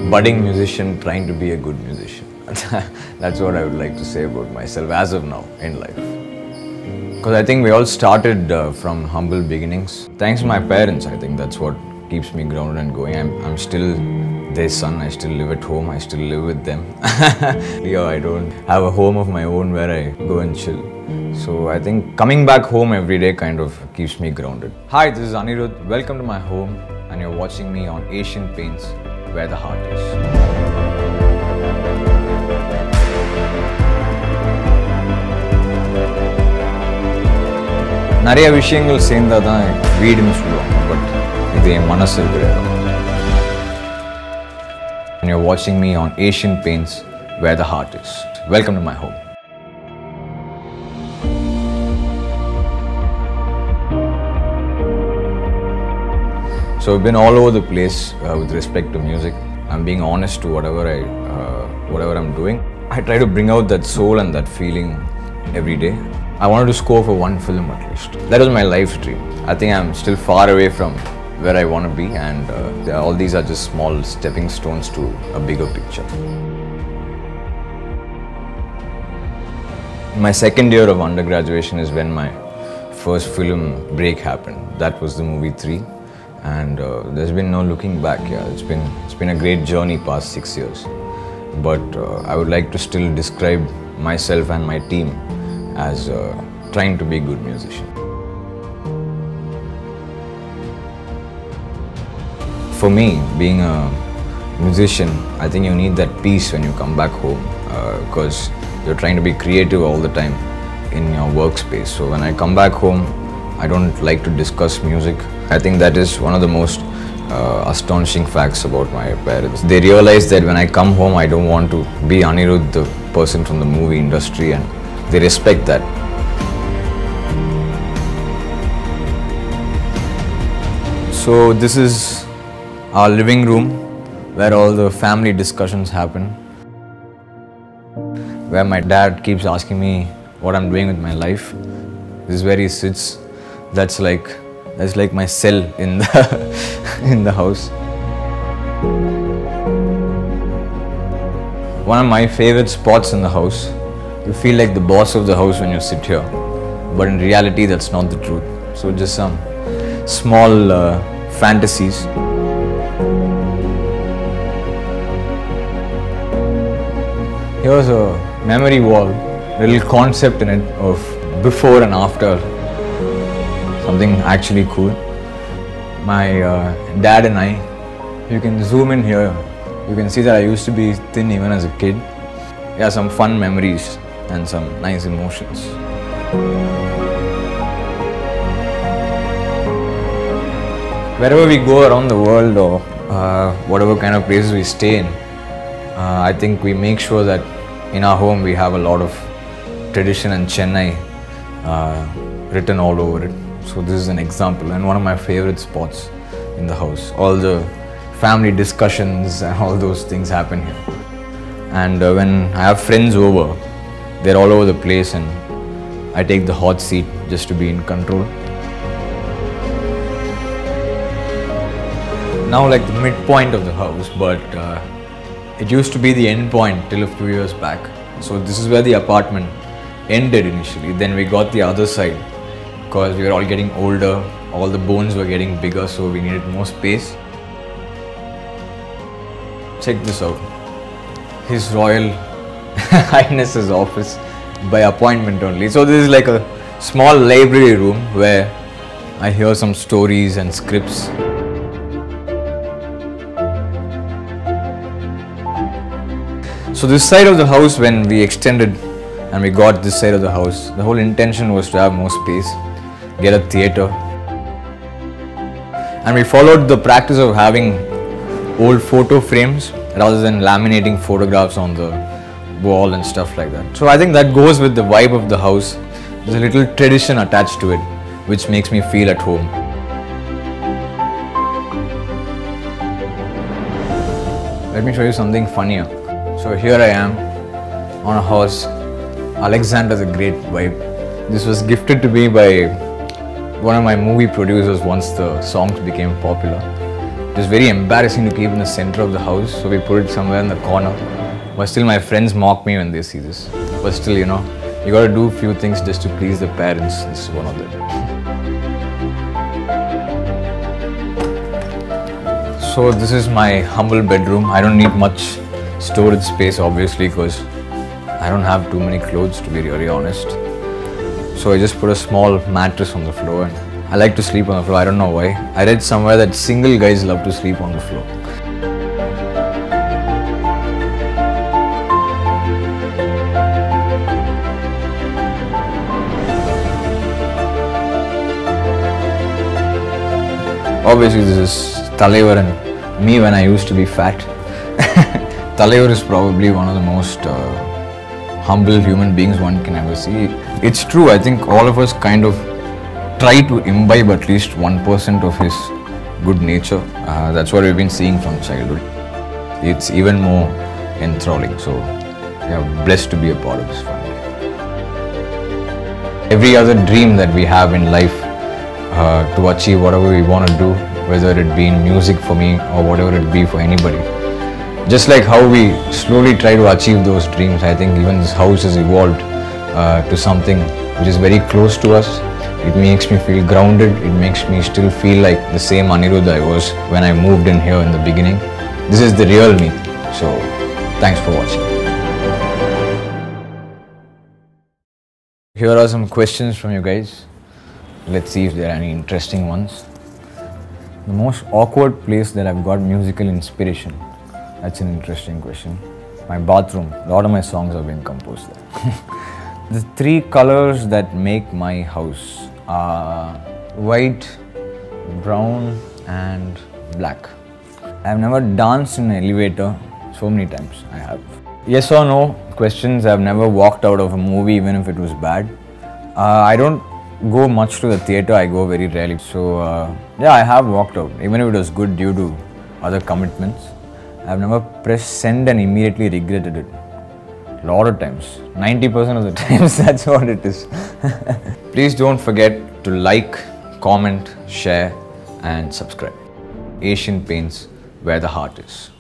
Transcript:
budding musician trying to be a good musician. That's what I would like to say about myself as of now in life. Because I think we all started from humble beginnings. Thanks to my parents, I think that's what keeps me grounded and going. I'm still their son, I still live at home, I still live with them. I don't have a home of my own where I go and chill. So I think coming back home every day kind of keeps me grounded. Hi, this is Anirudh. Welcome to my home and you're watching me on Asian Paints, where the heart is. நிறைய விஷயங்கள் சேர்ந்தால் தான் வீடுன்னு சொல்லுவாங்க, but இது என் மனசு இருக்கிற இடம். And you're watching me on Asian Paints, where the heart is. Welcome to my home. So I've been all over the place with respect to music. I'm being honest to whatever I'm doing. I try to bring out that soul and that feeling every day. I wanted to score for one film at least. That was my life dream. I think I'm still far away from where I want to be, and all these are just small stepping stones to a bigger picture. My second year of undergraduation is when my first film break happened. That was the movie 3, and there's been no looking back. Yeah, it's been a great journey past 6 years. But I would like to still describe myself and my team as trying to be a good musician. For me, being a musician, I think you need that peace when you come back home, because you're trying to be creative all the time in your workspace. So when I come back home, I don't like to discuss music. I think that is one of the most astonishing facts about my parents. They realize that when I come home, I don't want to be Anirudh, the person from the movie industry, and they respect that. So this is our living room where all the family discussions happen, where my dad keeps asking me what I'm doing with my life. This is where he sits. That's like my cell in the house. One of my favorite spots in the house. You feel like the boss of the house when you sit here, but in reality that's not the truth. So just some small fantasies. Here's a memory wall, little concept in it of before and after, something actually cool. My dad and I, you can zoom in here, you can see that I used to be thin even as a kid. Yeah, some fun memories and some nice emotions. Wherever we go around the world, or whatever kind of places we stay in, I think we make sure that in our home we have a lot of tradition and Chennai written all over it. So this is an example and one of my favorite spots in the house. All the family discussions and all those things happen here. And when I have friends over, they're all over the place and I take the hot seat just to be in control. Now like the midpoint of the house, but it used to be the end point till a few years back. So this is where the apartment ended initially. Then we got the other side because we were all getting older, all the bones were getting bigger, so we needed more space. Check this out. His Royal Highness's office by appointment only. So this is like a small library room where I hear some stories and scripts. So this side of the house, when we extended and we got this side of the house, the whole intention was to have more space, get a theatre. And we followed the practice of having old photo frames rather than laminating photographs on the wall and stuff like that. So I think that goes with the vibe of the house. There's a little tradition attached to it, which makes me feel at home. Let me show you something funnier. So here I am on a horse, Alexander the Great vibe. This was gifted to me by one of my movie producers once the songs became popular. It was very embarrassing to keep in the center of the house, so we put it somewhere in the corner. But still my friends mock me when they see this. But still, you know, you gotta do a few things just to please the parents. This is one of them. So this is my humble bedroom. I don't need much storage space obviously because I don't have too many clothes, to be really honest. So I just put a small mattress on the floor and I like to sleep on the floor. I don't know why. I read somewhere that single guys love to sleep on the floor. Obviously this is Talaivar and me when I used to be fat. Talaivar is probably one of the most humble human beings one can ever see. It's true, I think all of us kind of try to imbibe at least 1% of his good nature. That's what we've been seeing from childhood. It's even more enthralling, so we are blessed to be a part of this family. Every other dream that we have in life to achieve whatever we want to do, whether it be in music for me or whatever it be for anybody. Just like how we slowly try to achieve those dreams, I think even this house has evolved to something which is very close to us. It makes me feel grounded. It makes me still feel like the same Anirudh I was when I moved in here in the beginning. This is the real me. So, thanks for watching. Here are some questions from you guys. Let's see if there are any interesting ones. The most awkward place that I've got musical inspiration. That's an interesting question. My bathroom. A lot of my songs have been composed there. The three colors that make my house are white, brown and black. I've never danced in an elevator. So many times I have. Yes or no questions. I've never walked out of a movie even if it was bad. I don't go much to the theatre. I go very rarely. So yeah, I have walked out even if it was good due to other commitments. I've never pressed send and immediately regretted it. A lot of times, 90% of the times, that's what it is. Please don't forget to like, comment, share and subscribe. Asian Paints, where the heart is.